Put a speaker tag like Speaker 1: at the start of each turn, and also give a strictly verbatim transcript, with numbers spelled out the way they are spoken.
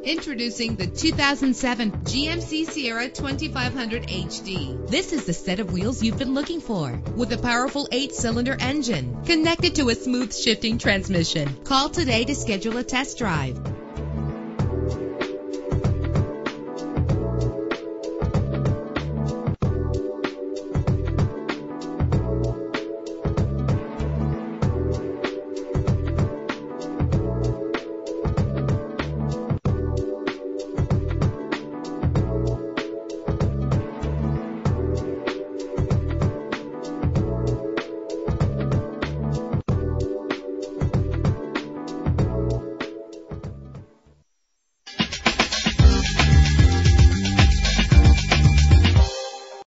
Speaker 1: Introducing the two thousand seven G M C Sierra twenty-five hundred H D. This is the set of wheels you've been looking for, with a powerful eight-cylinder engine connected to a smooth shifting transmission. Call today to schedule a test drive.